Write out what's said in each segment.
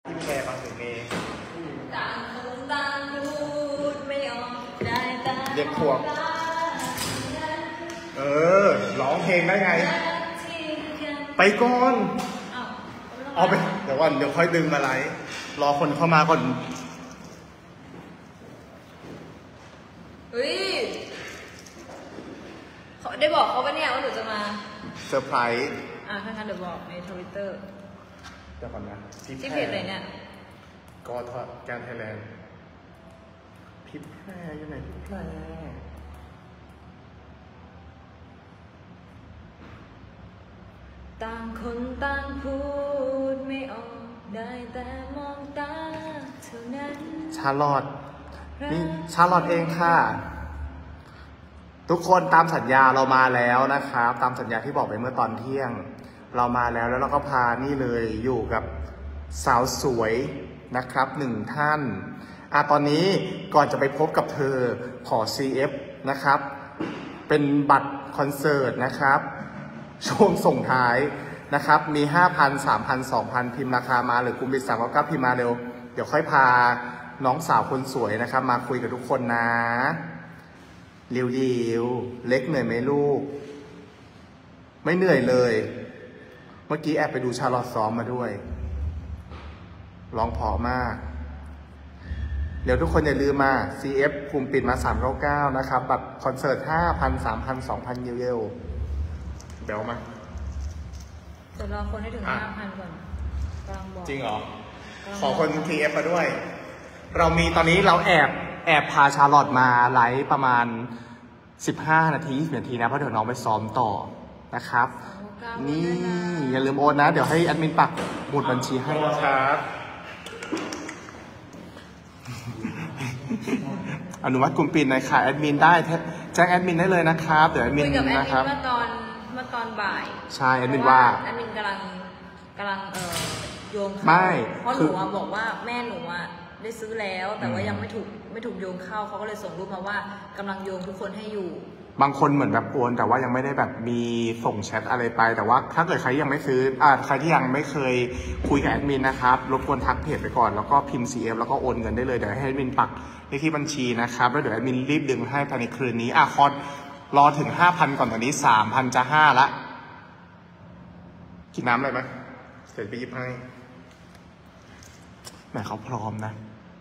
ที่แชร์บางถึงเมย์ต่างคนต่างพูดไม่ออกได้แต่เรียกพวกร้องเพลงได้ไงไปก่อนเอาไปเดี๋ยวก่อนเดี๋ยวค่อยดึงมาไลฟ์รอคนเข้ามาก่อนเฮ้ยได้บอกเขาปะเนี่ยว่าหนูจะมาเซอร์ไพรส์ถ้างั้นเดี๋ยวบอกในทวิตเตอร์เดี๋ยวก่อนนะที่เพจไหนเนี่ยก็ทอดการไทยแลนด์พิษแพร่อยู่ไหนพิษแพร่ต่างคนต่างพูดไม่ออกได้แต่มองตาเท่านั้นชาลอตนี่ชาลอตเองค่ะทุกคนตามสัญญาเรามาแล้วนะครับตามสัญญาที่บอกไปเมื่อตอนเที่ยงเรามาแล้วเราก็พานี่เลยอยู่กับสาวสวยนะครับ1 ท่านตอนนี้ก่อนจะไปพบกับเธอขอ CF นะครับเป็นบัตรคอนเสิร์ตนะครับช่วงส่งท้ายนะครับมี 5,000 3,000 2,000 พิมพ์ราคามาหรือกลุ่มบิด399พิมพ์มาเร็วเดี๋ยวค่อยพาน้องสาวคนสวยนะครับมาคุยกับทุกคนนะเร็วๆเล็กเหนื่อยไหมลูกไม่เหนื่อยเลยเมื่อกี้แอบไปดูชาลอตซ้อมมาด้วยร้องเพราะมากเดี๋ยวทุกคนอย่าลืมมา CF กลุ่มปิดมา399นะครับบัตรคอนเสิร์ต 5,000 3,000 2,000 เร็วๆเบลมาเดี๋ยวรอคนให้ถึง 5,000 ก่อนกำลังบอกจริงเหรอขอคน TF มาด้วยเรามีตอนนี้เราแอบพาชาลอตมาไลฟ์ประมาณ15 นาที20 นาทีนะเพราะเดี๋ยวน้องไปซ้อมต่อนะครับนี่อย่าลืมโอนนะเดี๋ยวให้แอดมินปักหมุดบัญชีให้นะครับอนุมัติกลุ่มปิดในค่ะแอดมินได้แจ้งแอดมินได้เลยนะครับเดี๋ยวแอดมินนะครับเมื่อตอนบ่ายใช่แอดมินว่าแอดมินกำลังโยงเข้าไม่เพราะหนูบอกว่าแม่หนูได้ซื้อแล้วแต่ว่ายังไม่ถูกโยงเข้าเขาก็เลยส่งรูปมาว่ากำลังโยงทุกคนให้อยู่บางคนเหมือนแบบโอนแต่ว่ายังไม่ได้แบบมีส่งแชทอะไรไปแต่ว่าถ้าเกิดใครยังไม่ซื้อใครที่ยังไม่เคยคุยกับแอดมินนะครับรบกวนทักเพจไปก่อนแล้วก็พิมพ์ CF แล้วก็โอนเงินได้เลยเดี๋ยวให้แอดมินปักเลขที่บัญชีนะครับแล้วเดี๋ยวแอดมินรีบดึงให้ภายในคืนนี้คอร์ดรอถึง 5,000 ก่อนตอนนี้ 3,000 จะ 5ละกินน้ำอะไรไหมเดี๋ยวไปหยิบให้แม่เขาพร้อมนะ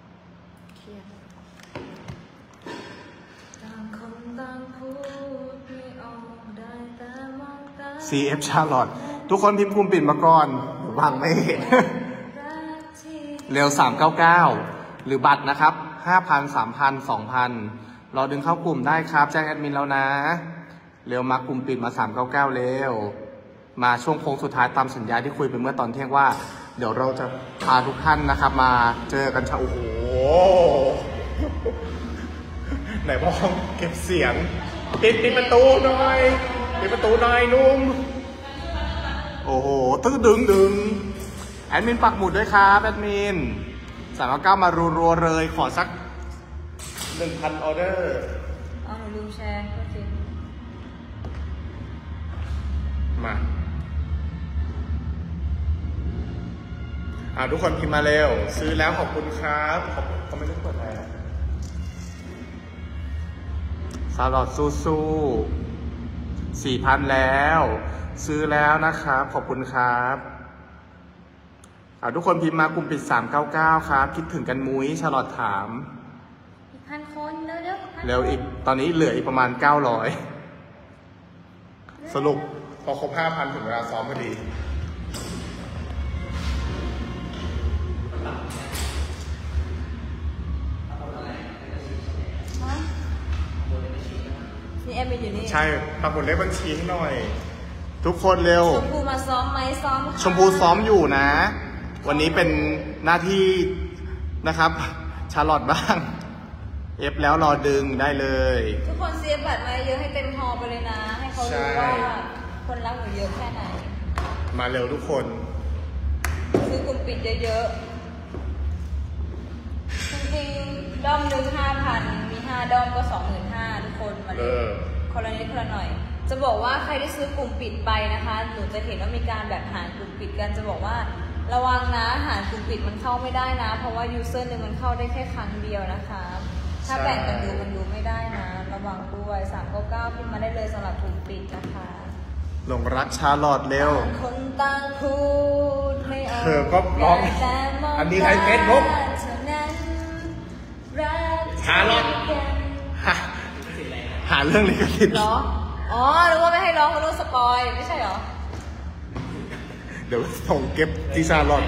CF ชาลอตทุกคนพิมพ์กลุ่มปิดมาก่อนวางไม่เห็นเร็ว399หรือบัตรนะครับ 5,000 3,000 2,000รอดึงเข้ากลุ่มได้ครับแจ้งแอดมินแล้วนะเร็วมากลุ่มปิดมา399เร็วมาช่วงโค้งสุดท้ายตามสัญญาที่คุยไปเมื่อตอนเที่ยงว่าเดี๋ยวเราจะพาทุกท่านนะครับมาเจอกันโอ้โหไหนบอกเก็บเสียงปิดประตูหน่อยปิดประตูหน่อยนุ่มโอ้โหตื้อดึงแอดมินปักหมุดด้วยครับแอดมิน399มารัวๆเลยขอสัก 1,000 ออเดอร์หนูลืมแชร์โอเคมาทุกคนพิมพ์มาเร็วซื้อแล้วขอบคุณครับเขาไม่ได้เปิดอะไรชาลอตสู้ๆ 4,000 แล้วซื้อแล้วนะครับขอบคุณครับทุกคนพิมพ์มากลุ่มปิด399ครับคิดถึงกันมุ้ยชาลอตถามอีก1,000 คนเร็วอีกตอนนี้เหลืออีกประมาณ900สรุปพอครบ 5,000 ถึงเวลาซ้อมพอดีนี่แอดมินอยู่นี่ใช่ปักหมุดเลขบัญชีให้หน่อยทุกคนเร็วชมพูมาซ้อมไหมซ้อมชมพูซ้อมอยู่นะวันนี้เป็นหน้าที่นะครับชาลอตบ้างเอฟแล้วรอดึงได้เลยทุกคนเสียบัตรมาเยอะให้เต็มฮอลไปเลยนะให้เขารู้ว่าคนรักหนูเยอะแค่ไหนมาเร็วทุกคนซื้อกลุ่มปิดเยอะๆจริงๆด้อมหนึ่ง 5,000 มี5ด้อมก็ 25,000 ทุกคนมาเลยคนละนิดคนละหน่อยจะบอกว่าใครที่ซื้อกลุ่มปิดไปนะคะหนูจะเห็นว่ามีการแบบหารกลุ่มปิดกันจะบอกว่าระวังนะหารกลุ่มปิดมันเข้าไม่ได้นะ เพราะว่ายูเซอร์หนึ่งมันเข้าได้แค่ครั้งเดียวนะคะถ้าแบ่งกันดูมันดูไม่ได้นะระวังด้วย399พิมพ์มาได้เลยสำหรับกลุ่มปิดนะคะหลงรักชาลอตเร็วต่างคนต่างพูดไม่ออกเธอก็ร้องแต่มงอันนี้ใครเต้นมุกเท่านั้นรักชาลอต หาเรื่องลิขสิทธิ์เหรออ๋อหรือว่าไม่ให้ร้องเพราะรู้สปอยไม่ใช่เหรอเดี๋ยวส่งเก็บที่ชาลอต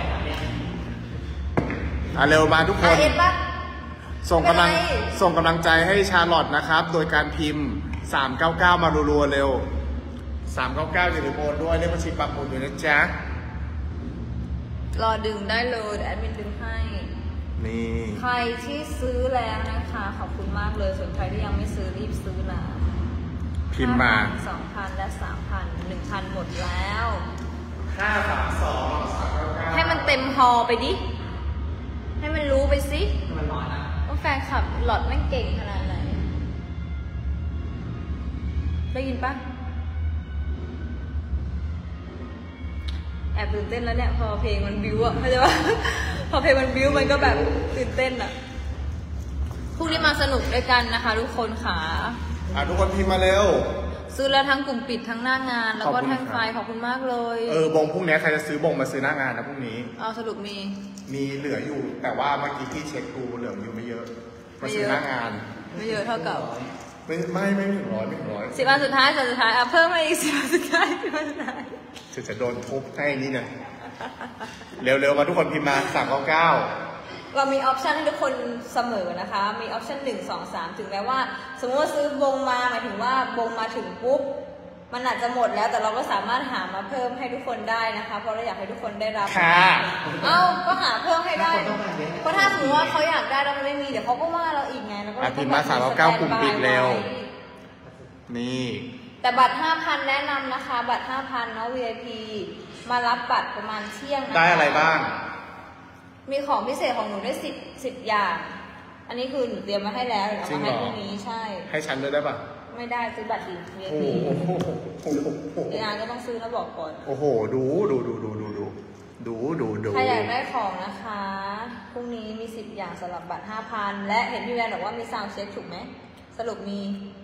เร็วมาทุกคนเอ็ดปะส่งกำลังเป็นไรส่งกำลังใจให้ชาลอตนะครับ โดยการพิมพ์ 399 มารัวๆเร็ว 399อย่าลืมโอนด้วยเลขบัญชีปักหมุดอยู่นะจ๊ะรอดึงได้เลยเดี๋ยวแอดมินดึงให้นี่ใครที่ซื้อแล้วนะคะขอบคุณมากเลยส่วนใครที่ยังไม่ซื้อรีบซื้อนะพิมพ์มา 2,000 และ 3,000 1,000 หมดแล้ว 532 ให้มันเต็มฮอไปดิ ให้มันรู้ไปสิว่าแฟนคลับหลอดแม่งเก่งขนาดไหน ได้ยินปะแอบตื่นเต้นแล้วเนี่ย พอเพลงมันบิ้วอะเข้าใจปะ พอเพลงมันบิ้วมันก็แบบตื่นเต้นอะพรุ่งนี้มาสนุกด้วยกันนะคะทุกคนค่ะทุกคนพิมพ์มาเร็วซื้อแล้วทั้งกลุ่มปิดทั้งหน้างาน แล้วก็ขอบคุณแท่งครับไฟขอบคุณมากเลยบงพรุ่งนี้ใครจะซื้อบงมาซื้อหน้างานนะพรุ่งนี้เอาสรุปมีมีเหลืออยู่ แต่ว่าเมื่อกี้ที่เช็คดูเหลืออยู่ไม่เยอะ มาซื้อหน้างานไม่เยอะเท่ากับไม่ถึงร้อยไม่ถึงร้อย 10 วันสุดท้ายสุดท้ายเพิ่มมาอีก10 วันสุดท้าย10 วันสุดท้ายจะโดนทุบให้นี่เนี่ยเร็วๆมาทุกคนพิมพ์มา399 เรามีออปชันให้ทุกคนเสมอนะคะ มีออปชัน1 2 3 ถึงแม้ว่า สมมติว่าซื้อบงมาหมายถึงว่าบงมาถึงปุ๊บมันอาจจะหมดแล้วแต่เราก็สามารถหามาเพิ่มให้ทุกคนได้นะคะ เพราะเราอยากให้ทุกคนได้รับค่ะก็หาเพิ่มให้ได้เพราะถ้าสมมติว่าเขาอยากได้แล้วมันไม่มีเดี๋ยวเขาก็ว่าเราอีกไงแล้วก็พิมพ์มา399กลุ่มปิดเร็ว นี่แต่บัตร 5,000 แนะนำนะคะ บัตร 5,000 เนาะ VIP มารับบัตรประมาณเที่ยงนะคะได้อะไรบ้างมีของพิเศษของหนูได้10 อย่าง อันนี้คือหนูเตรียมมาให้แล้วเดี๋ยวเอามาให้พรุ่งนี้ใช่ให้ฉันด้วยได้ปะไม่ได้ซื้อบัตรดีโอ้ VIP โหอีกงานก็ต้องซื้อแล้วบอกก่อนโอ้โห ดูใครอยากได้ของนะคะ พรุ่งนี้มี10 อย่างสำหรับบัตร 5,000 และเห็นพี่แวนบอกว่ามีซาวด์เช็คถูกไหม สรุปมี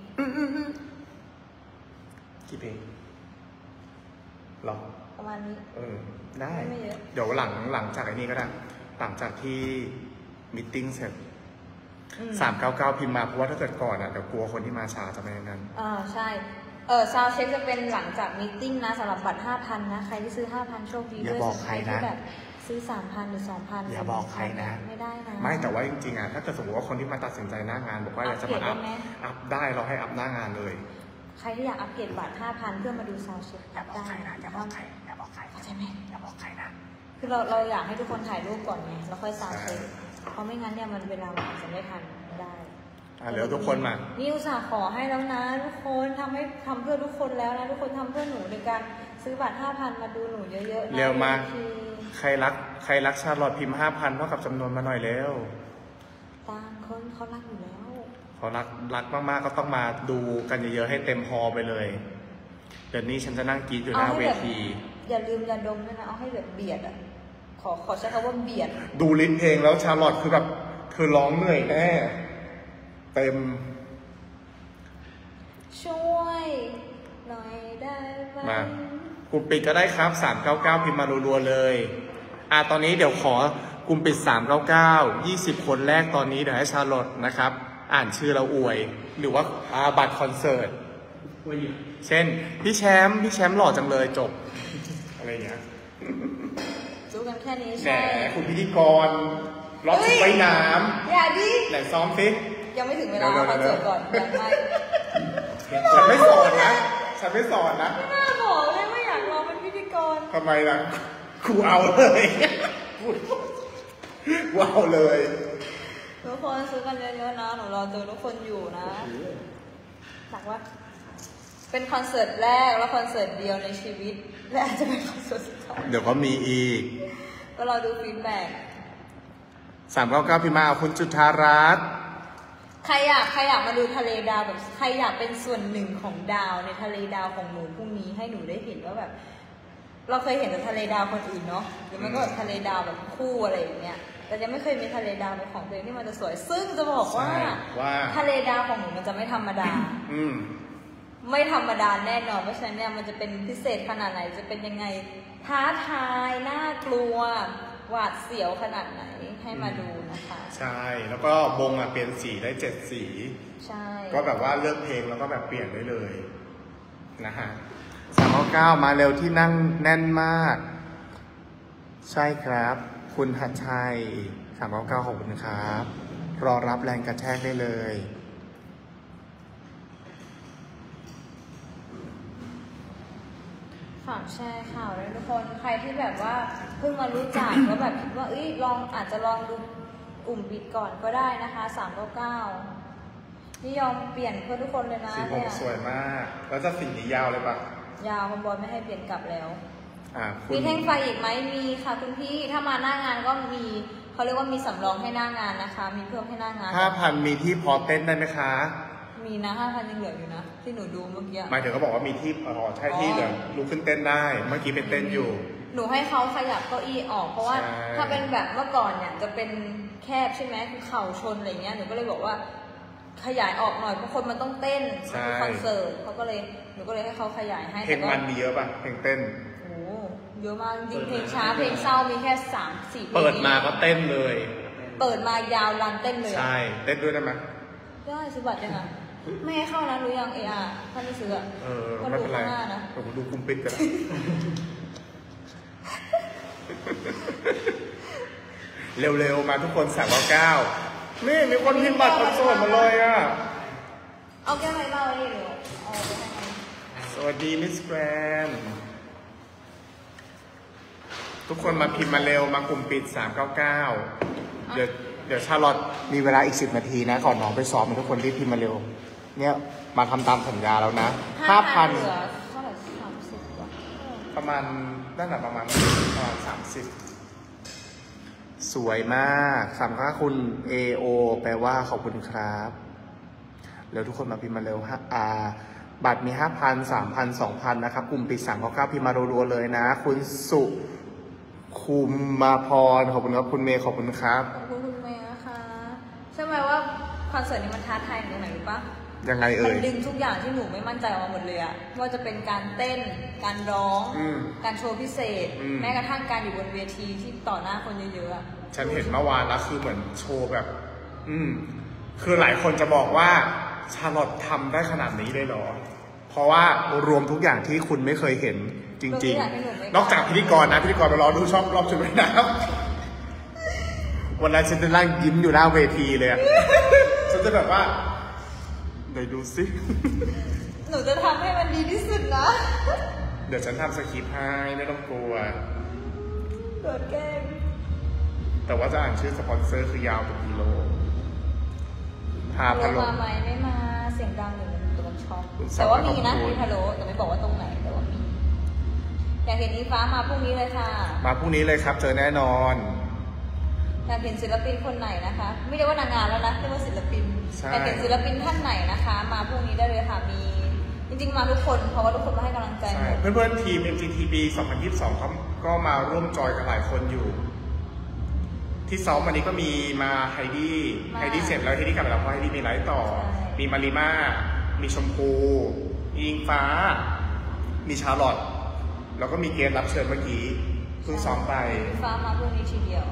กี่เพลงหรอประมาณนี้ได้ไม่เยอะเดี๋ยวหลังจากไอ้นี้ก็ได้ หลังจากที่มิทติ้งเสร็จ 399 พิมพ์มาเพราะว่าถ้าเกิดก่อนเดี๋ยวกลัวคนที่มาช้าจะไม่อย่างนั้นใช่ซาวด์เช็คจะเป็นหลังจากมีตติ้งนะสำหรับบัตร 5,000 นะ ใครที่ซื้อ 5,000 โชคดีอย่าด้วยบอกใครนะที่แบบซื้อ 3,000 หรือ 2,000 อย่าบอกใครนะไม่ได้นะไม่แต่ว่าจริงๆถ้าเกิดสมมติว่าคนที่มาตัดสินใจหน้างานบอกว่าอยากจะมาอัปเกรดได้ไหมอัพได้เราให้อัพหน้างานเลยใครที่อยากอัปเกรดบัตร 5,000 เพื่อมาดูซาวด์เช็คได้เข้าใจไหมอย่าบอกใครนะคือเราอยากให้ทุกคนถ่ายรูปก่อนไงแล้วค่อยซาวด์เช็คเพราะไม่งั้นเนี่ยมันเวลามันอาจจะไม่ทันได้เร็วทุกคนมานี่อุตส่าห์ขอให้แล้วนะทุกคนทำเพื่อทุกคนแล้วนะทุกคนทำเพื่อหนูในการซื้อบัตร 5,000 มาดูหนูเยอะๆนะเร็วมาคือใครรักชาลอตพิมพ์ 5,000 เท่ากับจำนวนมาหน่อยเร็วต่างคนเขารักอยู่แล้วเขารักมากๆก็ต้องมาดูกันเยอะๆให้เต็มฮอลไปเลย เดี๋ยวนี้ฉันจะนั่งกรีดอยู่หน้าเวทีอย่าลืมยาดมด้วยนะเอาให้แบบเบียดอ่ะขอใช้คำว่าเบียดดูลิ้นเพลงแล้วชาลอตคือแบบคือร้องเหนื่อยแน่เต็มช่วยหน่อยได้ไหมมากลุ่มปิดก็ได้ครับ 399 พิมพ์มารัวๆเลยตอนนี้เดี๋ยวขอกลุ่มปิด 399 20 คนแรกตอนนี้เดี๋ยวให้ชาลอตนะครับ อ่านชื่อเราอวย หรือว่าบัตรคอนเสิร์ตเช่นพี่แชมป์หล่อจังเลยจบ อะไรอย่างเงี้ยจูกันแค่นี้แหมใช่คุณพิธีกรล็อกชุดว่ายน้อย่าดิำไหนซ้อมสิยังไม่ถึงเวลาคอนเสิร์ตก่อนยังไม่ฉันไม่สอนนะไม่น่าบอกเลยว่าอยากรอเป็นพิธีกรทำไมล่ะครูเอาเลยกูเอาเลยทุกคนซื้อกันเยอะๆนะหนูรอเจอทุกคนอยู่นะหนักว่าเป็นคอนเสิร์ตแรกแล้วคอนเสิร์ตเดียวในชีวิตและอาจจะเป็นคอนเสิร์ตสุดท้ายเดี๋ยวก็มีอีกก็รอดูฟีดแบ็ก 399 พิมพ์มาเอาคุณจุธารัตน์ใครอยากมาดูทะเลดาวแบบใครอยากเป็นส่วนหนึ่งของดาวในทะเลดาวของหนูพรุ่งนี้ให้หนูได้เห็นว่าแบบเราเคยเห็นแต่ทะเลดาวคนอื่นเนาะหรือไม่ก็แบบทะเลดาวแบบคู่อะไรอย่างเงี้ยแต่ยังไม่เคยมีทะเลดาวเป็นของตัวเองที่มันจะสวยซึ่งจะบอกว่าทะเลดาวของหนูมันจะไม่ธรรมดาไม่ธรรมดาแน่นอนเพราะฉะนั้นเนี่ยมันจะเป็นพิเศษขนาดไหนจะเป็นยังไงท้าทายน่ากลัวหวาดเสียวขนาดไหนให้มาดูนะคะใช่แล้วก็วงเปลี่ยนสีได้7 สีใช่ก็แบบว่าเลือกเพลงแล้วก็แบบเปลี่ยนได้เลยนะฮะ399มาเร็วที่นั่งแน่นมากใช่ครับคุณหัดชัย399ขอบคุณครับรอรับแรงกระแทกได้เลยฝากแชร์ข่าวด้วยทุกคนใครที่แบบว่าเพิ่งมารู้จักแล้วแบบคิดว่าอาจจะลองดูกลุ่มปิดก่อนก็ได้นะคะ399นี่ยอมเปลี่ยนเพื่อทุกคนเลยนะสีผมสวยมากแล้วจะสีนี้ยาวเลยปะยาวคุณบอลไม่ให้เปลี่ยนกลับแล้วมีแท่งไฟอีกไหมมีค่ะคุณพี่ถ้ามาหน้างานก็มีเขาเรียกว่ามีสำรองให้หน้างานนะคะมีเพิ่มให้หน้างาน 5,000 มีที่พอเต้นได้ไหมคะมีนะ 5,000 ยังเหลืออยู่นะที่หนูดูเมื่อกี้หมายถึงเขาบอกว่ามีที่ใช่ที่เหลือลุกขึ้นเต้นได้เมื่อกี้เป็นเต้นอยู่หนูให้เขาขยับเก้าอี้ออกเพราะว่าถ้าเป็นแบบเมื่อก่อนเนี่ยจะเป็นแคบใช่ไหมคือเข่าชนอะไรเงี้ยหนูก็เลยบอกว่าขยายออกหน่อยเพราะคนมันต้องเต้นมันคือคอนเสิร์ตเขาก็เลยหนูก็เลยให้เขาขยายให้เพลงมันมีเยอะป่ะเพลงเต้นโอ้เยอะมากจริงเพลงช้าเพลงเศร้ามีแค่3-4เพลงเปิดมาก็เต้นเลยเปิดมายาวรันเต้นเลยใช่เต้นด้วยได้ไหมได้ซื้อบัตรยังไงไม่ให้เข้านะรู้ยังถ้าไม่ซื้อไม่เป็นไรผมดูคุมปิดกันเร็วๆมาทุกคน399นี่มีคนพิมพ์บัตรคอนเสิร์ตมาเลยอ่ะเอาแก้วไหนเล่าดิหนูสวัสดีมิสแกรนทุกคนมาพิมพ์มาเร็วมากลุ่มปิด399เดี๋ยวชาลอตมีเวลาอีก10 นาทีนะก่อนน้องไปซ้อมทุกคนที่พิมพ์มาเร็วเนี่ยมาทำตามสัญญาแล้วนะ 5,000 ประมาณนั่นแหละประมาณ30สวยมาก3คุณ AO แปลว่าขอบคุณครับแล้วทุกคนมาพิมพ์มาเร็วบัตรมี 5,000 3,000 2,000 นะครับกลุ่มปิด399พิมพ์มารัวๆเลยนะคุณสุคุมมาพรขอบคุณครับคุณเมย์ขอบคุณครับขอบคุณคุณเมย์นะคะใช่ไหมว่าคอนเสิร์ตนี้มันท้าทายตรงไหนรู้ปะยังไงมันดึงทุกอย่างที่หนูไม่มั่นใจออกมาหมดเลยอะว่าจะเป็นการเต้นการร้องการโชว์พิเศษแม้กระทั่งการอยู่บนเวทีที่ต่อหน้าคนเยอะๆฉันเห็นเมื่อวานแล้วคือเหมือนโชว์แบบคือหลายคนจะบอกว่าชาลอตทำได้ขนาดนี้เลยเหรอเพราะว่ารวมทุกอย่างที่คุณไม่เคยเห็นจริงๆนอกจากพิธีกรนะพิธีกรไปรอดูชอบรอบชุดว่ายน้ำวันนั้นฉันจะนั่งยิ้มอยู่หน้าเวทีเลยฉันจะแบบว่าเดี๋ยวดูสิหนูจะทำให้มันดีที่สุดนะเดี๋ยวฉันทำสคริปต์ให้ไม่ต้องกลัวเกิดแกล้งแต่ว่าจะอ่านชื่อสปอนเซอร์คือยาวเป็นกิโลพาพะโล้มาไหมไม่มาเสียงดังอยู่ตัวช็อกแต่ว่ามีนะมีพะโล้แต่ไม่บอกว่าตรงไหนแต่ว่ามีอยากเห็นอีฟ้ามาพรุ่งนี้เลยค่ะมาพรุ่งนี้เลยครับเจอแน่นอนอยากเห็นศิลปินคนไหนนะคะไม่เรียกว่านางงามแล้วนะเรียกว่าศิลปินอยากเห็นศิลปินท่านไหนนะคะมาพรุ่งนี้ได้เลยค่ะมีจริงๆมาทุกคนเพราะว่าทุกคนมาให้กำลังใจเพื่อนๆทีม MGTB 2022เขาก็มาร่วมจอยกันหลายคนอยู่ที่ซ้อมวันนี้ก็มีมาไฮดี้เสร็จแล้วไฮดี้กลับไปแล้วเพราะไฮดี้มีไลฟ์ต่อมีมาริมามีชมพูมีอิงฟ้ามีชาลอตแล้วก็มีเกมรับเชิญเมื่อกี้เพิ่งซ้อมไปฟ้ามาพรุ่งนี้ทีเดียว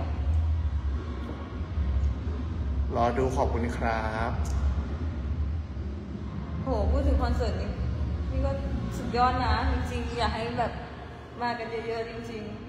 รอดูขอบคุณครับโหพูดถึงคอนเสิร์ตนี้นี่ก็สุดยอดนะจริงๆอยากให้แบบมากันเยอะๆจริงๆ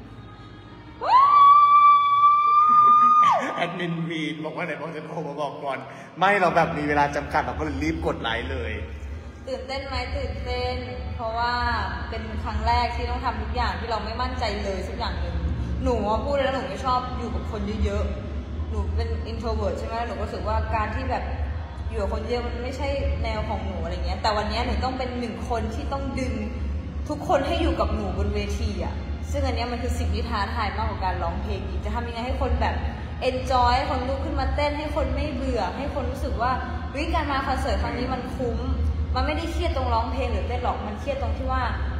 แอดมินวีนบอกว่าไหนบอกจะโทรมาบอกก่อนไม่เราแบบมีเวลาจำกัดเราก็เลยรีบกดไลค์เลยตื่นเต้นไหมตื่นเต้นเพราะว่าเป็นครั้งแรกที่ต้องทำทุกอย่างที่เราไม่มั่นใจเลยสักอย่างหนึ่งหนูพูดแล้วหนูไม่ชอบอยู่กับคนเยอะๆหนูเป็น introvert ใช่ไหมหนูรู้สึกว่าการที่แบบอยู่กับคนเยอะมันไม่ใช่แนวของหนูอะไรเงี้ยแต่วันนี้หนูต้องเป็น1 คนที่ต้องดึงทุกคนให้อยู่กับหนูบนเวทีอ่ะซึ่งอันนี้มันคือสิ่งที่ท้าทายมากกว่าการร้องเพลงอีกจะทำยังไงให้คนแบบ enjoy คนลุกขึ้นมาเต้นให้คนไม่เบื่อให้คนรู้สึกว่าการมาคอนเสิร์ตครั้งนี้มันคุ้มมันไม่ได้เครียดตรงร้องเพลงหรือเต้นหรอกมันเครียดตรงที่ว่า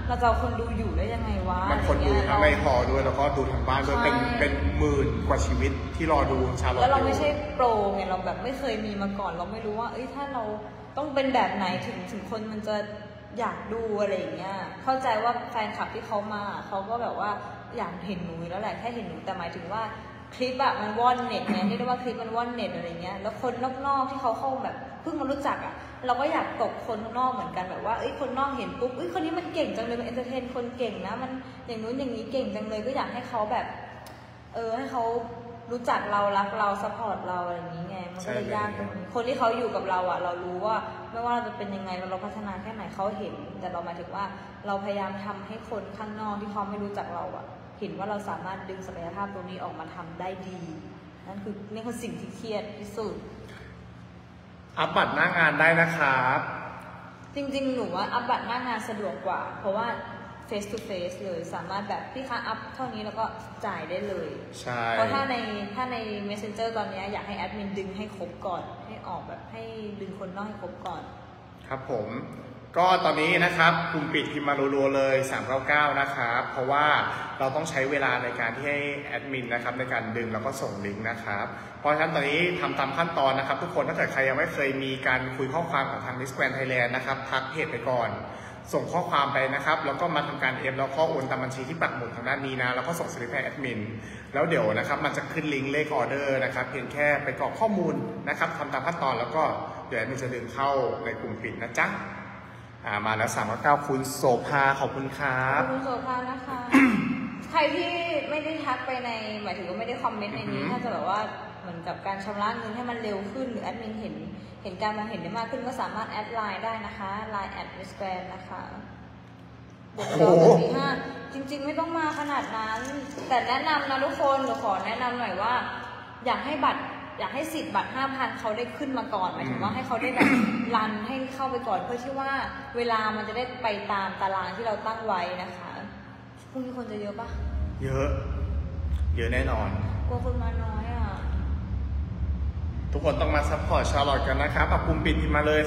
เราจะเอาคนดูอยู่ได้ยังไงวะมันคนดูทั้งในหอด้วยแล้วก็ดูทางบ้านด้วยเป็นหมื่นกว่าชีวิตที่รอดูชาลอตแล้วเราไม่ใช่โปรไงเราแบบไม่เคยมีมาก่อนเราไม่รู้ว่าถ้าเราต้องเป็นแบบไหนถึงคนมันจะอยากดูอะไรอย่างเงี้ยเข้าใจว่าแฟนคลับที่เขามาเขาก็แบบว่าอยากเห็นหนูแล้วแหละแค่เห็นหนูแต่หมายถึงว่าคลิปอะมันว่อนเน็ตไงเรียกได้ว่าคลิปมันว่อนเน็ตอะไรเงี้ยแล้วคนนอกๆที่เขาเข้าแบบเพิ่งมารู้จักอะเราก็อยากตกคนนอกเหมือนกันแบบว่าคนนอกเห็นปุ๊บคนนี้มันเก่งจังเลยมันเอนเตอร์เทนคนเก่งนะมันอย่างนู้นอย่างนี้เก่งจังเลยก็อยากให้เขาแบบให้เขารู้จักเรารักเราซัพพอร์ตเราอะไรอย่างนี้ไงมันก็เลยยากตรงนี้คนที่เขาอยู่กับเราอะเรารู้ว่าไม่ว่าเราจะเป็นยังไงเราพัฒนาแค่ไหนเขาเห็นแต่เราหมายถึงว่าเราพยายามทำให้คนข้างนอกที่เขาไม่รู้จักเราอะเห็นว่าเราสามารถดึงศักยภาพตรงนี้ออกมาทำได้ดีนั่นคือสิ่งที่เครียดที่สุดอัพบัตรหน้างานได้นะครับจริงๆหนูว่าอัพบัตรหน้างานสะดวกกว่าเพราะว่า face to face เลยสามารถแบบพี่คะอัพเท่านี้แล้วก็จ่ายได้เลยใช่เพราะถ้าใน Messenger ตอนนี้อยากให้แอดมินดึงให้ครบก่อนให้ออกแบบให้ดึงคนนอกให้ครบก่อนครับผมก็ตอนนี้นะครับกลุ่มปิดพิมพ์มารัวๆเลย399นะครับเพราะว่าเราต้องใช้เวลาในการที่ให้แอดมินนะครับในการดึงแล้วก็ส่งลิงก์นะครับเพราะฉะนั้นตอนนี้ทำตามขั้นตอนนะครับทุกคนถ้าเกิดใครยังไม่เคยมีการคุยข้อความกับทาง Miss Grand Thailand นะครับทักเพจไปก่อนส่งข้อความไปนะครับแล้วก็มาทำการแล้วข้อโอนตามบัญชีที่ปักหมุดทางด้านนี้นะแล้วก็ส่งสลิปให้แอดมินแล้วเดี๋ยวนะครับมันจะขึ้นลิงก์เลขออเดอร์นะครับเพียงแค่ไปกรอกข้อมูลนะครับทำตามขั้นตอนแล้วก็เดี๋ยวแอดมินจะดึงเข้าในกลุ่มปิดนะจ๊ะมาแล้ว399คุณโสภาขอบคุณครับคุณโสภานะคะ ใครที่ไม่ได้ทักไปในหมายถึงว่าไม่ได้คอมเมนต์ในนี้ถ้าจะแบบว่าเหมือนกับการชำระเงินให้มันเร็วขึ้นหรือแอดมินเห็นการมองเห็นได้มากขึ้นก็สามารถแอดไลน์ได้นะคะไลน์@Miss Grand นะคะบวกดอก45จริงๆไม่ต้องมาขนาดนั้นแต่แนะนำนะทุกคนหนูขอแนะนำหน่อยว่าอยากให้สิทธิ์บัตร 5,000 เขาได้ขึ้นมาก่อนหมายถึงว่าให้เขาได้แบบรันให้เข้าไปก่อนเพื่อที่ว่าเวลามันจะได้ไปตามตารางที่เราตั้งไว้นะคะพรุ่งนี้คนจะเยอะปะเยอะแน่นอนกลัวคนมาน้อยอ่ะทุกคนต้องมาซัพพอร์ตชาร์ลอตกันนะครับปรับปรุงปิดพิมพ์มาเลย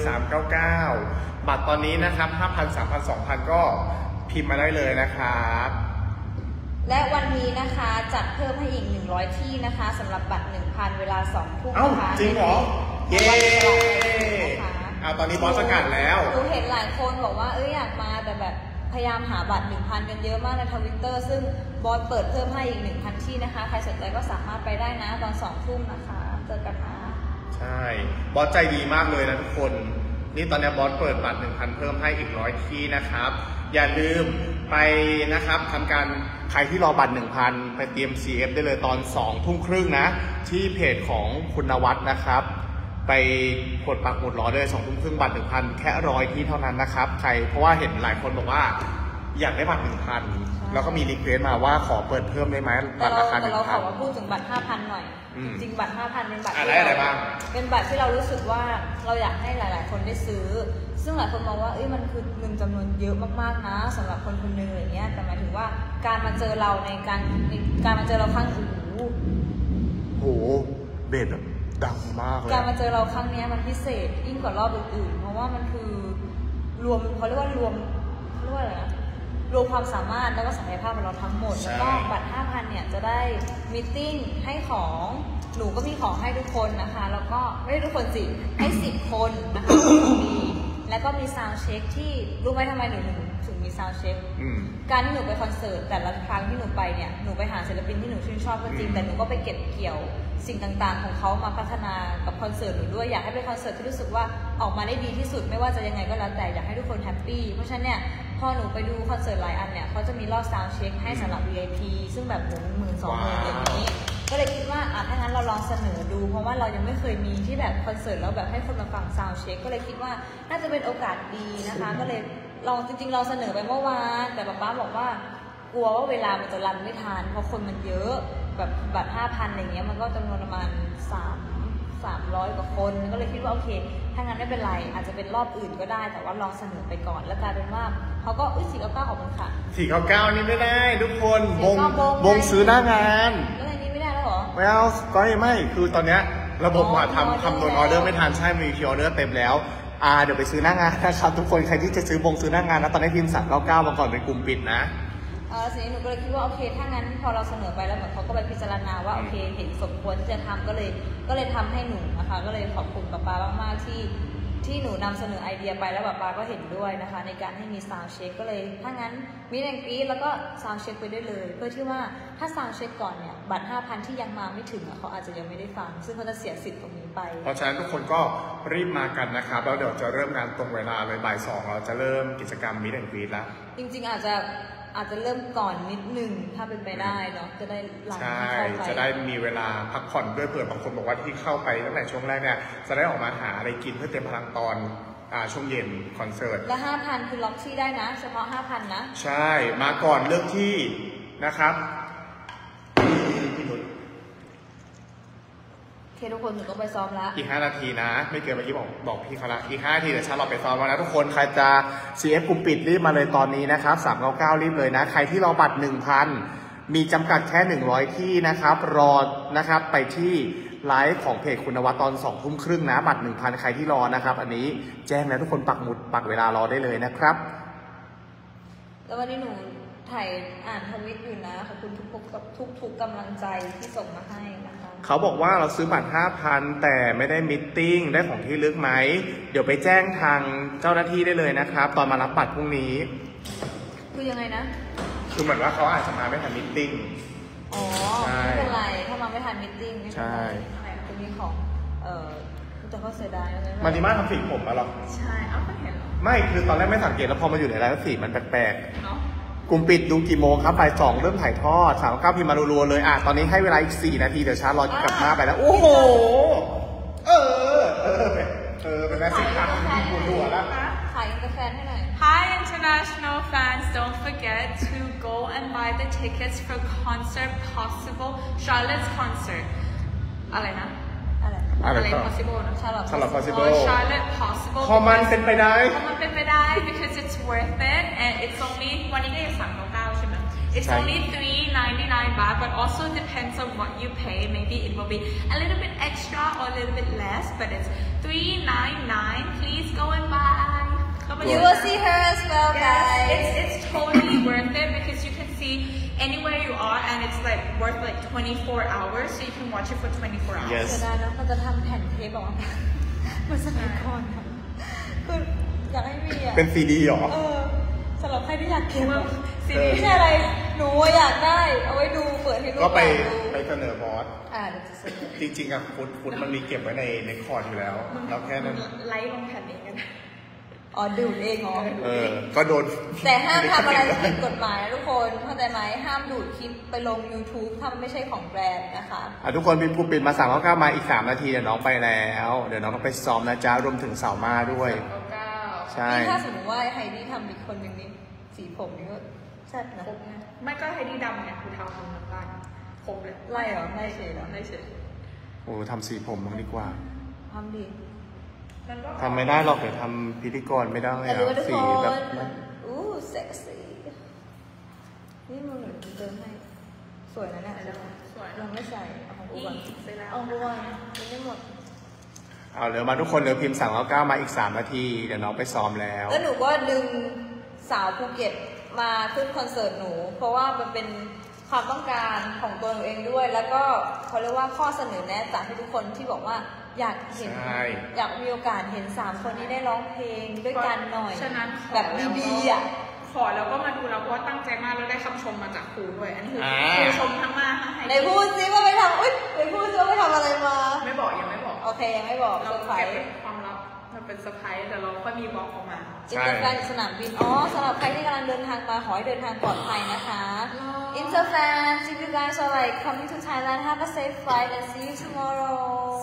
399บัตรตอนนี้นะครับ 5,000 3,000 2,000 ก็พิมพ์มาได้เลยนะครับและวันนี้นะคะจัดเพิ่มให้อีก100ที่นะคะสำหรับบัตร 1,000 เวลา 2 ทุ่มนะคะจริงเหรอเย้ตอนนี้บอสประกาศแล้วหนูเห็นหลายคนบอกว่าอยากมาแต่แบบพยายามหาบัตร 1,000 กันเยอะมากใน Twitter ซึ่งบอสเปิดเพิ่มให้อีก 1,000 ที่นะคะใครสนใจก็สามารถไปได้นะตอน 2 ทุ่มนะคะเจอกันนะใช่บอสใจดีมากเลยนะทุกคนนี่ตอนนี้บอสเปิดบัตร 1,000 เพิ่มให้อีก100ที่นะครับอย่าลืมไปนะครับทำการใครที่รอบัตร 1,000 ไปเตรียม CF ได้เลยตอน 2 ทุ่มครึ่งนะที่เพจของคุณนวัดนะครับไปกดปักหมุดรอได้2 ทุ่มครึ่งบัตร 1,000 แค่100ที่เท่านั้นนะครับใครเพราะว่าเห็นหลายคนบอกว่าอยากได้บัตร 1,000 แล้วก็มีรีเควสต์มาว่าขอเปิดเพิ่มได้ไหมบัตรราคา 1,000 แต่เราขอว่าพูดถึงบัตร 5,000 หน่อยจริงบัตร 5,000 เป็นบัตรอะไรบ้างเป็นบัตรที่เรารู้สึกว่าเราอยากให้หลายๆคนได้ซื้อซึ่งหลายคนมองว่ามันคือเงินจำนวนเยอะมากๆนะสำหรับคนคนหนึ่งอะไรเงี้ยแต่หมายถึงว่าการมาเจอเราในการมาเจอเราครั้งโหเบสแบบดังมากเลยการมาเจอเราครั้งนี้มันพิเศษยิ่งกว่ารอบอื่นๆเพราะว่ามันคือรวมเขาเรียกว่ารวมอะไรนะรวมความสามารถแล้วก็ศักยภาพของเราทั้งหมดแล้วก็บัตร 5,000 เนี่ยจะได้มีตติ้งให้ของหนูก็มีของให้ทุกคนนะคะแล้วก็ไม่ได้ทุกคนสิให้10 คนนะคะมีแล้วก็มีซาวด์เช็คที่รู้ไหมทำไมหนูถึงมีซาวด์เช็คการที่หนูไปคอนเสิร์ตแต่ละครั้งที่หนูไปเนี่ยหนูไปหาศิลปินที่หนูชื่นชอบก็จริงแต่หนูก็ไปเก็บเกี่ยวสิ่งต่างๆของเขามาพัฒนากับคอนเสิร์ตหนูด้วยอยากให้เป็นคอนเสิร์ตที่รู้สึกว่าออกมาได้ดีที่สุดไม่ว่าจะยังไงก็แล้วแต่อยากให้ทุกคนแฮปปี้เพราะฉะนั้นเนี่ยพอหนูไปดูคอนเสิร์ตหลายอันเนี่ยเขาจะมีรอบซาวด์เช็คให้สำหรับ VIP ซึ่งแบบ10,000-20,000อย่างนี้ก็เลยคิดว่าถ้างั้นเราลองเสนอดูเพราะว่าเรายังไม่เคยมีที่แบบคอนเสิร์ตแล้วแบบให้คนมาฟังซาวด์เช็คก็เลยคิดว่าน่าจะเป็นโอกาสดีนะคะก็เลยลองจริงๆเราเสนอไปเมื่อวานแต่ป๊าบอกว่ากลัวว่าเวลามันจะรันไม่ทันเพราะคนมันเยอะแบบบัตร 5,000 อะไรเงี้ยมันก็จำนวนประมาณ300 กว่าคนก็เลยคิดว่าโอเคถ้างั้นไม่เป็นไรอาจจะเป็นรอบอื่นก็ได้แต่ว่าลองเสนอไปก่อนแล้วกลายเป็นว่าเขาก็499ขอบคุณค่ะ 499นี่ไม่ได้ทุกคนวงซื้อหน้างานแล้วในนี้ไม่ได้แล้วเหรอไม่เอาก็ไม่คือตอนเนี้ยระบบทำคำนวณออเดอร์ไม่ทันใช่มีคิวออเดอร์เต็มแล้วเดี๋ยวไปซื้อหน้างานนะครับทุกคนใครที่จะซื้อหน้างานนะตอนนี้พิมพ์399มาก่อนเป็นกลุ่มปิดนะทีนี้หนูก็เลยคิดว่าโอเคถ้างั้นพอเราเสนอไปแล้วเหมือนเขาก็ไปพิจารณาว่าโอเคเห็นสมควรที่จะทำก็เลยทำให้หนูนะคะก็เลยขอบคุณป๊ามากๆที่หนูนำเสนอไอเดียไปแล้วป๊าก็เห็นด้วยนะคะในการให้มีซาวด์เช็คก็เลยถ้างั้นมีแรงกรีดแล้วก็ซาวด์เช็คไปด้วยเลยเพื่อที่ว่าถ้าซาวด์เช็คก่อนเนี่ยบัตร 5,000 ที่ยังมาไม่ถึงเขาอาจจะยังไม่ได้ฟังซึ่งเขาจะเสียสิทธิ์ตรงนี้ไปเพราะฉะนั้นทุกคนก็รีบมากันนะครับแล้วเดี๋ยวจะเริ่มงานตรงเวลาเลยบ่าย 2เราจะเริ่มกิจกรรมมีแรงกรีดแล้วจริงๆอาจจะเริ่มก่อนนิดนึงถ้าเป็นไปได้เนาะจะได้หลังใช่จะได้มีเวลาพักผ่อนด้วยเผื่อบางคนบอกว่าที่เข้าไปตั้งแต่ช่วงแรกเนี่ยจะได้ออกมาหาอะไรกินเพื่อเต็มพลังตอนช่วงเย็นคอนเสิร์ตและ 5,000 คือล็อกที่ได้นะเฉพาะ 5,000 นะใช่มาก่อนเลือกที่นะครับพี่นุชทุกคนหนูต้องไปซ้อมแล้วอีก5 นาทีนะไม่เกินเมื่อกี้บอกพี่เขาละอีก5 นาทีเดี๋ยวฉันเราไปซ้อมแล้วนะทุกคนใครจะ CF กลุ่มปิดรีบมาเลยตอนนี้นะครับ399รีบเลยนะใครที่รอบัตร 1,000 มีจำกัดแค่100ที่นะครับรอนะครับไปที่ไลฟ์ของเพจคุณนวัตตอน20:30นะบัตร 1,000 ใครที่รอนะครับอันนี้แจ้งแล้วทุกคนปักเวลารอได้เลยนะครับแล้ววันนี้หนูถ่ายอ่านทวิตอยู่นะขอบคุณทุกกำลังใจที่ส่งมาให้นะคะเขาบอกว่าเราซื้อบัตร 5,000 แต่ไม่ได้มิทติ้งได้ของที่ลึกไหมเดี๋ยวไปแจ้งทางเจ้าหน้าที่ได้เลยนะครับตอนมารับบัตรพรุ่งนี้คือยังไงนะคือเหมือนว่าเขาอาจจะมาไม่ทันมิทติ้งอ๋อไม่เป็นไรถ้ามาไม่ทันมิทติ้งไม่เป็นไรจะมีของจะเขาเสียดายอะไรมาดิมาทำสีผมมาหรอใช่เอาไปเห็นหรอไม่คือตอนแรกไม่สังเกตแล้วพอมาอยู่ในร้านสีมันแปลกๆเนาะกลุ่มปิดดูกี่โมงครับบ่าย 2เริ่มถ่ายทอด399พิมพ์มารัวๆเลยตอนนี้ให้เวลาอีก4 นาทีเดี๋ยวชาร์ลกลับมาไปแล้วโอ้โหเป็นแม่สิครับคุณรัวแล้วขายกาแฟให้หน่อย Hi international fans don't forget to go and buy the tickets for concert possible Charlotte's concert อะไรนะอะไร possible นะ Charlotte possible Charlotte possible พอมันเป็นไปได้ because it's worth it and it's only วันนี้ก็ยัง399ใช่ไหม It's only $399 baht but also depends on what you pay maybe it will be a little bit extra or a little bit less but it's $399 please go and buy You will see her as well guys it's totally worth it because you can see anywhere you are and it's like worth like 24 hours so you can watch it for 24 hours เสียดายนะมันจะทำแผ่นเทปออกมาเหมือนสมัยก่อนคืออยากให้มีเป็นซีดีหรอสำหรับใครที่อยากเก็บซีดีไม่ใช่อะไรหนูอยากได้เอาไว้ดูเปิดให้ลูกก็ไปเสนอบอสจะเสนอจริงๆฟุตมันมีเก็บไว้ในคอร์ดอยู่แล้วเราแค่นั้นไลฟ์ลงแผ่นเองกันดูดเองก็โดนแต่ห้ามทำอะไรผิดกฎหมายทุกคนเข้าใจไหมห้ามดูดคลิปไปลง YouTube ถ้ามันไม่ใช่ของแบรนด์นะคะทุกคนพิมพ์ปุ่มปิดมา399มาอีก3 นาทีเดี๋ยวน้องไปแล้วเดี๋ยวน้องต้องไปซ้อมนะจ๊ะรวมถึงสาวมาด้วยใช่ถ้าสมมติว่าไฮดี้ทำอีกคนหนึ่งนี่สีผมนี่ก็แซ่บนะไม่ก็ไฮดี้ดำเนี่ยคือทำน้ำตาลผมเลยไล่เหรอไล่เฉยเหรอไล่เฉยโอ้ทำสีผมมันดีกว่าทำดีทำไม่ได้หรอกเดี๋ยวทำพิธีกรไม่ได้สีแบบเซ็กซี่นี่มึงเหมือนเติมให้สวยนะเนี่ยสวยลองไม่ใส่เอาของกูก่อนเอากูก่อนไม่หมดเอาเลยมาทุกคนเดี๋ยวพิมพ์399มาอีก3 นาทีเดี๋ยวน้องไปซ้อมแล้วหนูก็ดึงสาวภูเก็ตมาขึ้นคอนเสิร์ตหนูเพราะว่ามันเป็นความต้องการของตัวหนูเองด้วยแล้วก็เขาเรียกว่าข้อเสนอแนะจากทุกคนที่บอกว่าอยากเห็นอยากมีโอกาสเห็น3 คนนี้ได้ร้องเพลงด้วยกันหน่อยแบบดีๆขอแล้วก็มาดูแล้วเพราะตั้งใจมากแล้วได้คำชมมาจากครูด้วยอันนี้คือครูชมทั้งมาในพูดซิว่าไปทำในพูดซิว่าไปทำอะไรมาไม่บอกยังไม่บอกโอเคยังไม่บอกเราเก็บเป็นความลับมันเป็นเซอร์ไพรส์แต่เราค่อยมีบอกออกมาอินเตอร์แฟนสนามบินสำหรับใครที่กำลังเดินทางมาขอให้เดินทางปลอดภัยนะคะอินเตอร์แฟน if you guys are like coming to Thailand have a safe flight and see you tomorrow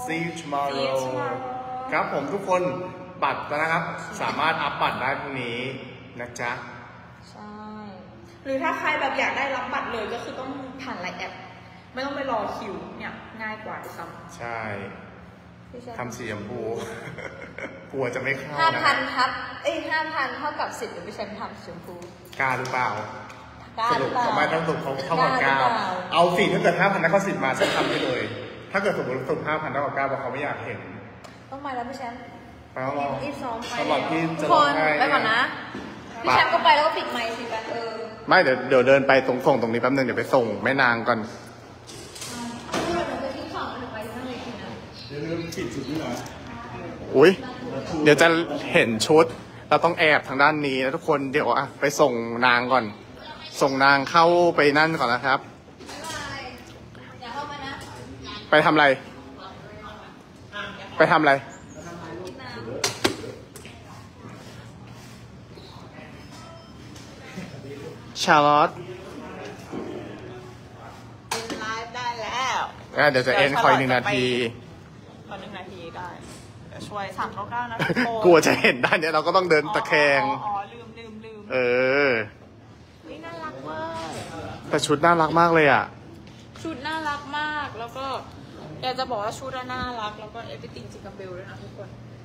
ครับผมทุกคนบัตรนะครับสามารถอัพบัตรได้พรุ่งนี้นะจ๊ะใช่หรือถ้าใครแบบอยากได้รับบัตรเลยก็คือต้องผ่านไลน์แอปไม่ต้องไปรอคิวเนี่ยง่ายกว่าด้วยซ้ำใช่ทำสีชมพูกลัวจะไม่เข้านะ5,000ครับ5,000เท่ากับ10เดี๋ยวไปฉันทำสีชมพูกล้าหรือเปล่าสรุปทำไมต้องถูกเขาเท่ากับ9เอาสิถ้าเกิด 5,000 แล้วก็10มาฉันทำได้เลยถ้าเกิดสมมติสุ่ม 5,000 เท่ากับ9เพราะเขาไม่อยากเห็นต้องมาแล้วพี่แชมป์ไปแล้วรอรีบซ้อมไปสำหรับพี่จะทุกร้คองนไห้ไปก่อนนะพี่แชมป์ก็ไปแล้วก็ปิดไมค์สิกันไม่เดี๋ยวเดินไปตรงส่งตรงนี้แป๊บนึงเดี๋ยวไปส่งแม่นางก่อน อุ้ยเดี๋ยวจะเห็นชุด เราต้องแอบทางด้านนี้นะทุกคนเดี๋ยวอะไปส่งนางก่อน ส่งนางเข้าไปนั่นก่อนนะครับอย่าเข้ามานะไปทำอะไร ไปทำอะไร ชาร์ลอตไลฟ์ได้แล้วเดี๋ยวจะเอ็นคอย1 นาทีตอน1 นาทีได้เดี๋ยวช่วย399นะทุกคนกลัวจะเห็นด้านเนี้ยเราก็ต้องเดินตะแคงอ๋อลืมเออนี่น่ารักมากแต่ชุดน่ารักมากเลยอ่ะชุดน่ารักมากแล้วก็อยากจะบอกว่าชุดน่ารักแล้วก็ everything จิกาเบลด้วยนะทุกคน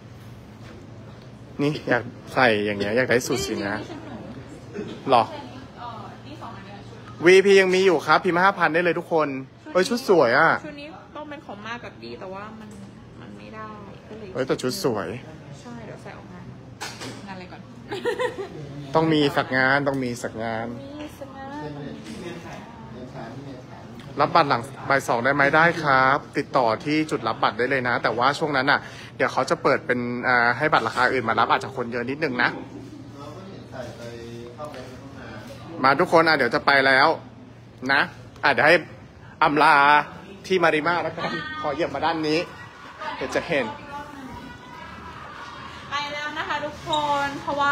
นี่อยากใส่อย่างเงี้ยอยากได้สุดสินะหรอนี่2 อันเนี้ยชุด VP ยังมีอยู่ครับพิมพ์5,000ได้เลยทุกคนเฮ้ยชุดสวยอ่ะชุดนี้ต้องเป็นของมากกับดีแต่ว่ามันไม่ได้ก็เลยเฮ้ยแต่ชุดสวยใช่เดี๋ยวใส่ออกงานอะไรก่อนต้องมีสักงานต้องมีสักงานมีสมาร์ทรับบัตรหลังบ่าย 2ได้ไหมได้ครับ ติดต่อที่จุดรับบัตรได้เลยนะ แต่ว่าช่วงนั้นอ่ะเดี๋ยวเขาจะเปิดเป็นให้บัตรราคาอื่นมารับอาจจะคนเยอะนิดนึงนะ มาทุกคนเดี๋ยวจะไปแล้วนะเดี๋ยวให้อำลาที่มาริมาแล้วกันขอเหยียบมาด้านนี้ เดี๋ยวจะเห็นไปแล้วนะคะทุกคนเพราะว่า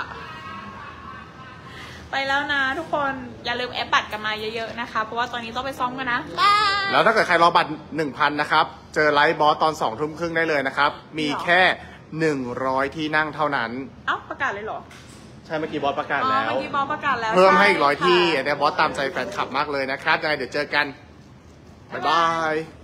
ไปแล้วนะทุกคนอย่าลืมแอปบัตรกันมาเยอะๆนะคะเพราะว่าตอนนี้ต้องไปซ้อมกันนะบายแล้วถ้าเกิดใครรอบัตร 1,000 นะครับ เจอไลฟ์บอสตอน 2 ทุ่มครึ่งได้เลยนะครับ มีแค่ 100 ที่นั่งเท่านั้นเอ้าประกาศเลยเหรอใช่เมื่อกี้บอสประกาศอ๋อแล้วเมื่อกี้บอสประกาศแล้วเพิ่มให้อีกช่ 100 ที่ค่ะอันเนี้ยบอสตามใจแฟนคลับมากเลยนะครับยังไงเดี๋ยวเจอกัน บ๊ายบาย